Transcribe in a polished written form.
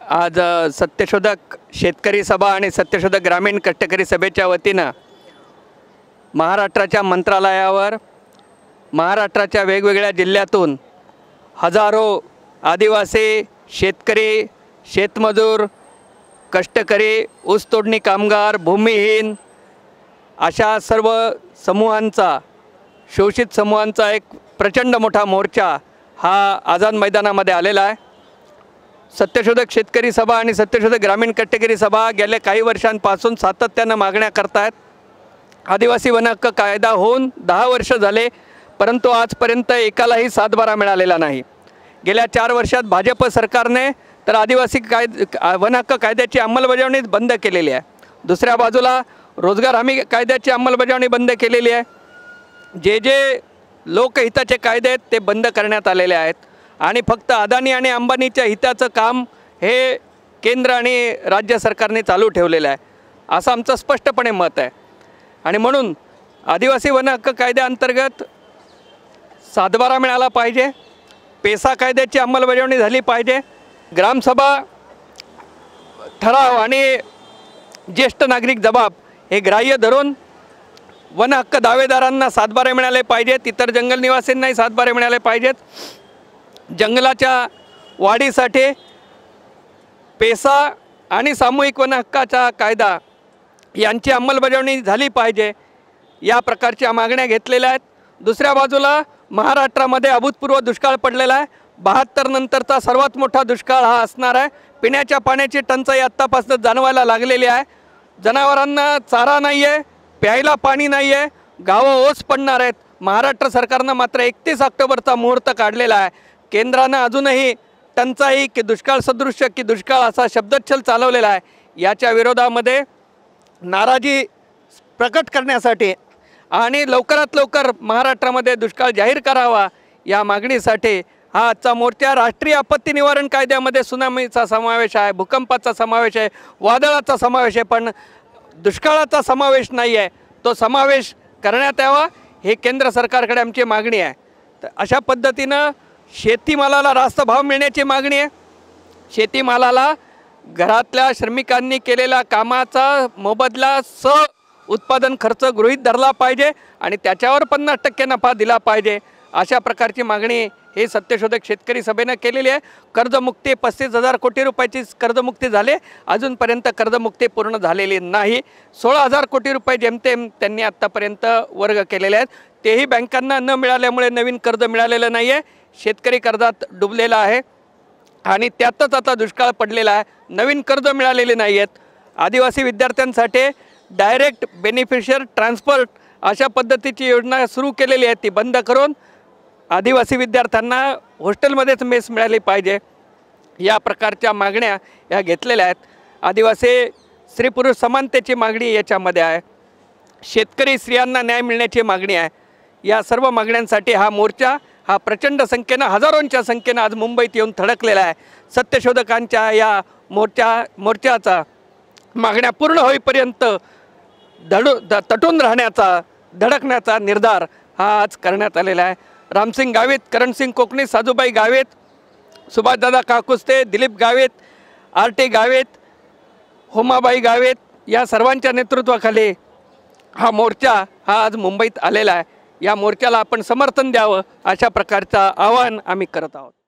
आज सत्यशोधक शेतकरी सभा आणि सत्यशोधक ग्रामीण कष्टकरी सभेच्या वतीनं महाराष्ट्राच्या मंत्रालयावर महाराष्ट्राच्या वेगवेगळ्या जिल्ह्यातून हजारो आदिवासी शेतकरी शेतमजूर कष्टकरी ऊसतोडणी कामगार भूमिहीन अशा सर्व समूहांचा शोषित समूहांचा एक प्रचंड मोठा मोर्चा हा आझाद मैदानामध्ये आलेला आहे। सत्यशोधक शेतकरी सभा आणि सत्यशोधक ग्रामीण कष्टकरी सभा गेल्या काही वर्षांपासून सातत्यानं मागण्या करतात। आदिवासी वन हक्क कायदा होऊन 10 वर्ष झाले, परंतु आजपर्यंत एकालाही सातबारा मिळालेला नाही। गेल्या 4 वर्षात भाजप सरकारने तर आदिवासी वन हक्क कायद्याची अंमलबजावणी बंद केलेली आहे। दुसऱ्या बाजूला रोजगार हमी कायद्याची अंमलबजावणी बंद केलेली आहे। जे लोकहिताचे कायदे आहेत ते बंद करण्यात आलेले आहेत आणि फक्त अदानी आणि अंबानीच्या हिताचं काम हे केंद्र आणि राज्य सरकारने चालू ठेवलेलं आहे, असं आमचं स्पष्टपणे मत आहे। आणि म्हणून आदिवासी वन हक्क कायद्याअंतर्गत सातबारा मिळाला पाहिजे, पेसा कायद्याची अंमलबजावणी झाली पाहिजे, ग्रामसभा ठराव आणि ज्येष्ठ नागरिक जबाब हे ग्राह्य धरून वन हक्क दावेदारांना सातबारे मिळाले पाहिजेत, इतर जंगल निवासींनाही सातबारे मिळाले पाहिजेत। जंगलाच्या वाढीसाठी पेसा आणि सामूहिक वन हक्काचा कायदा यांची अंमलबजावणी झाली पाहिजे, या प्रकारच्या मागण्या घेतलेल्या आहेत। दुसऱ्या बाजूला महाराष्ट्रामध्ये अभूतपूर्व दुष्काळ पडलेला आहे। 72 नंतरचा सर्वात मोठा दुष्काळ हा असणार आहे। पिण्याच्या पाण्याची टंचाई आत्तापासून जाणवायला लागलेली आहे। जनावरांना चारा नाही आहे, प्यायला पाणी नाही आहे, गावं ओस पडणार आहेत। महाराष्ट्र सरकारनं मात्र 31 ऑक्टोबरचा मुहूर्त काढलेला आहे। केंद्रानं अजूनही टंचाई की दुष्काळ सदृश्य की दुष्काळ असा शब्दच्छल चालवलेला आहे। याच्या विरोधामध्ये नाराजी प्रकट करण्यासाठी आणि लवकरात लवकर महाराष्ट्रामध्ये दुष्काळ जाहीर करावा या मागणीसाठी हा आजचा मोर्चा। राष्ट्रीय आपत्ती निवारण कायद्यामध्ये सुनामीचा समावेश आहे, भूकंपाचा समावेश आहे, वादळाचा समावेश आहे, पण दुष्काळाचा समावेश नाही आहे। तो समावेश करण्यात यावा हे केंद्र सरकारकडे आमची मागणी आहे। तर अशा पद्धतीनं शेतीमालाला रास्त भाव मिळण्याची मागणी आहे। शेतीमालाला घरातल्या श्रमिकांनी केलेला कामाचा मोबदला उत्पादन खर्च गृहीत धरला पाहिजे आणि त्याच्यावर 50% नफा दिला पाहिजे, अशा प्रकारची मागणी हे सत्यशोधक शेतकरी सभेनं केलेली आहे। कर्जमुक्ती 35,000 कोटी रुपयाची कर्जमुक्ती झाली, अजूनपर्यंत कर्जमुक्ती पूर्ण झालेली नाही। 16,000 कोटी रुपये जेमतेम त्यांनी आत्तापर्यंत वर्ग केलेले आहेत, तेही बँकांना न मिळाल्यामुळे नवीन कर्ज मिळालेलं नाही आहे। शेतकरी कर्जात डुबलेला आहे आणि त्यातच आता दुष्काळ पडलेला आहे, नवीन कर्ज मिळालेले नाही आहेत। आदिवासी विद्यार्थ्यांसाठी डायरेक्ट बेनिफिशियर ट्रान्सफर अशा पद्धतीची योजना सुरू केलेली आहे, ती बंद करून आदिवासी विद्यार्थ्यांना हॉस्टेलमध्येच मेस मिळाली पाहिजे, या प्रकारच्या मागण्या या घेतलेल्या आहेत। आदिवासी स्त्री पुरुष समानतेची मागणी याच्यामध्ये आहे, शेतकरी स्त्रियांना न्याय मिळण्याची मागणी आहे। या सर्व मागण्यांसाठी हा मोर्चा हा प्रचंड संख्येनं हजारोंच्या संख्येनं आज मुंबईत येऊन धडकलेला आहे। सत्यशोधकांच्या या मोर्चाचा मागण्या पूर्ण होईपर्यंत तटून राहण्याचा धडकण्याचा निर्धार हा आज करण्यात आलेला आहे। रामसिंग गावित, करणसिंग कोकणी, साजूबाई गावित, सुभाषदादा काकुस्ते, दिलीप गावित, आर.टी. गावित, होमाबाई गावित या सर्वांच्या नेतृत्वाखाली हा मोर्चा हा आज मुंबईत आलेला आहे। या मोर्चाला आपण समर्थन द्यावं अशा प्रकारचं आवाहन आम्ही करत आहोत।